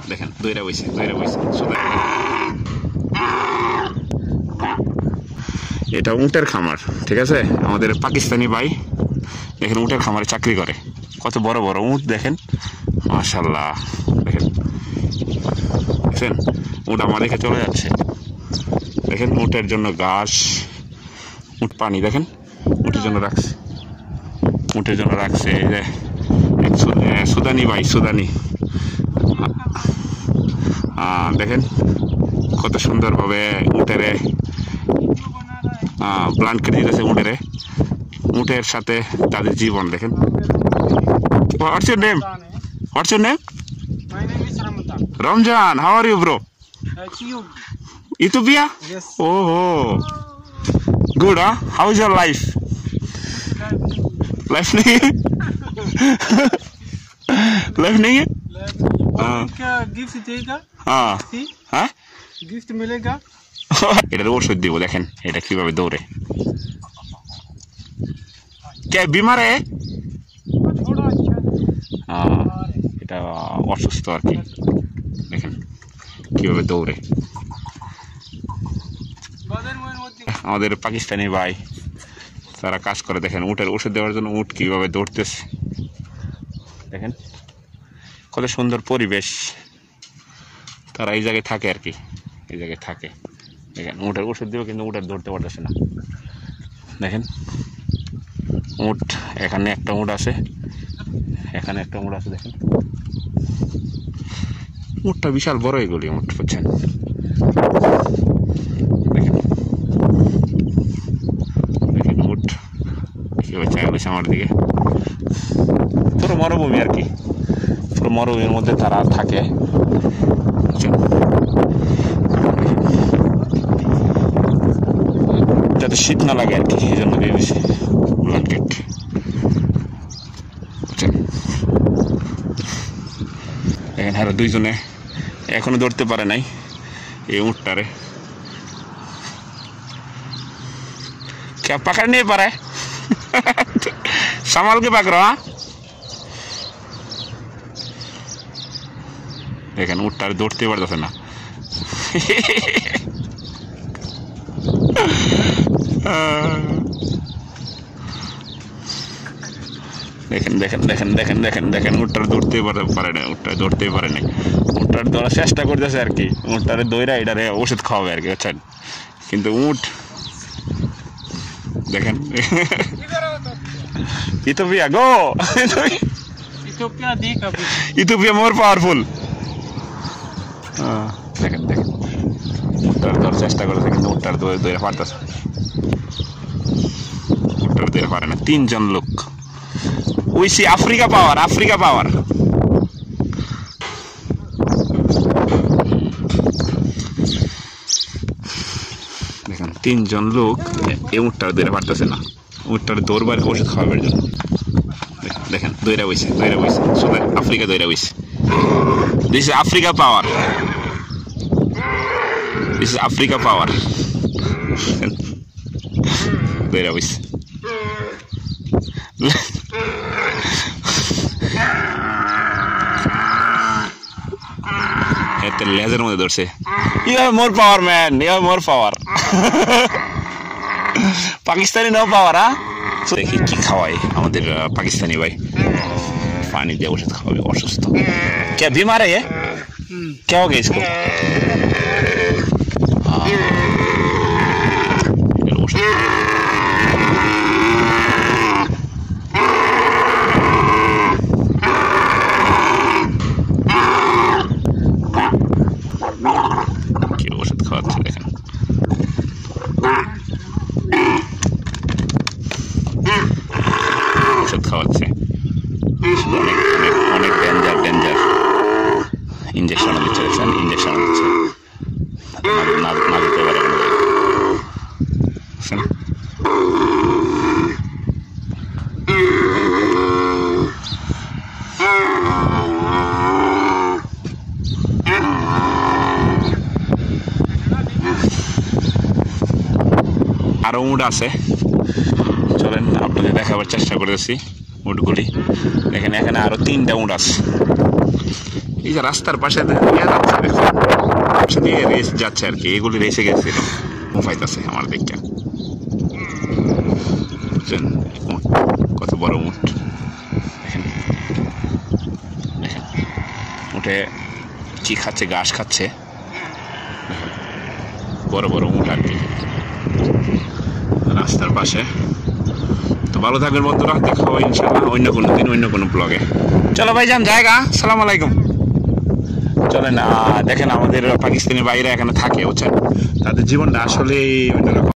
দেখেন দইরা বইছে এটা উটের খামার, ঠিক আছে? আমাদের পাকিস্তানি ভাই দেখেন উটের খামারে চাকরি করে, কত বড় বড় উট দেখেন, মাশাআল্লাহ। দেখেন উট আমার রেখে চলে যাচ্ছে, দেখেন উটের জন্য ঘাস, উট পানি, দেখেন উটের জন্য রাখছে এই যে সুদানি ভাই, সুদানি। দেখেন কত সুন্দরভাবে উটেরে ব্লাঙ্কেট দিতেছে, উটের সাথে তাদের জীবন। দেখেন What's your name? My name is Ramzan. How are you, bro? Ethiopia? Yes. Oh, good, huh? How is your life? Life नहीं है? Life नहीं है? क्या गिफ्ट देगा? हाँ गिफ्ट मिलेगा? এটার ওষুধ দিব, দেখেন এটা কিভাবে দৌড়ে। কে বিমার? এটা অসুস্থ আর কি, দেখেন কিভাবে দৌড়ে। আমাদের পাকিস্তানি ভাই তারা কাজ করে, দেখেন উটের ওষুধ দেওয়ার জন্য উট কিভাবে দৌড়তেছে, দেখেন কত সুন্দর পরিবেশ। তারা এই জায়গায় থাকে আর কি, এই জায়গায় থাকে। দেখেন উটের ওষুধ দেবে কিন্তু উটের ধরতে পারতেছে না। দেখেন উট, এখানে একটা উট আছে, দেখেন উটটা বিশাল বড়, এগুলি উট বুঝছেন। দেখেন উট কিভাবে চাইছে আমার দিকে। পুরো মরুভূমি আর কি, পুরো মরুভূমির মধ্যে তারা থাকে, যাতে শীত না লাগে আর কি, এই জন্য দিয়ে দিয়েছি ব্ল্যাঙ্কেট। দেখেন হ্যাঁ দুইজনে এখনো ধরতে পারে নাই এই উটটারে, क्या पकड़ नहीं पा रहा है संभाल के पकड़ो। हाँ দেখেন উটটারে ধরতে পারতেছে না। দেখেন উটটারে ধরতেই পারে না, উটটার ধরার চেষ্টা করতেছে আর কি, উটটারে দইরা এটারে ওষুধ খাওয়াবে আর কি, বুঝছেন? কিন্তু উট দেখেন ইথিওপিয়া গো, ইথিওপিয়া মোর পাওয়ারফুল। দেখেন উটটার ধরার চেষ্টা করতেছে কিন্তু উটটার দইরা পারতেছে, উটটার দইরা পারে না। 3 জন লোক। We see Africa power. দেখেন 3 জন লোক এই উটটার দইরা পারতেছে না, উটটার দৌড়বার ওষুধ খাওয়াবার জন্য। দেখেন দইরা বইছে, সবাই আফ্রিকা দইরা বইছে। This is Africa power. দইরা বইছে। এতে লেজের মধ্যে ধরছে। You have more power, man. You have more power. Pakistani no power. দেখি কি খাওয়াই আমাদের পাকিস্তানি ভাই, পানি দিয়ে ওষুধ খাওয়াবে, অসুস্থ। क्या बीमार है ये? क्या हो गया इसको? ওষুধ খাওয়াচ্ছে, দেখেন ওষুধ খাওয়াচ্ছে, অনেক ডেঞ্জার। ইঞ্জেকশন দিচ্ছে, না দিতে পারে। আরো উট আছে, চলেন আপনাদের দেখাবার চেষ্টা করেছি উটগুলি। দেখেন এখানে আরো 3টা উট আছে, এই যে রাস্তার পাশে দিয়ে রেস যাচ্ছে আর কি, এগুলি রেসে গেছিল পাইতেছে আমার দিকটা, বুঝছেন? কত বড় উট দেখেন, দেখেন উঠে কি খাচ্ছে, ঘাস খাচ্ছে, বড় বড় উট আর কি রাস্তার পাশে। তো ভালো থাকবেন বন্ধুরা, দেখা হবে ইনশাআল্লাহ অন্য কোনো দিন অন্য কোনো ব্লগে। চলো ভাই যান জায়গা, আসসালামু আলাইকুম। চলেন দেখেন আমাদের পাকিস্তানি ভাইরা এখানে থাকে, বুঝছেন? তাদের জীবনটা আসলেই অন্যরকম।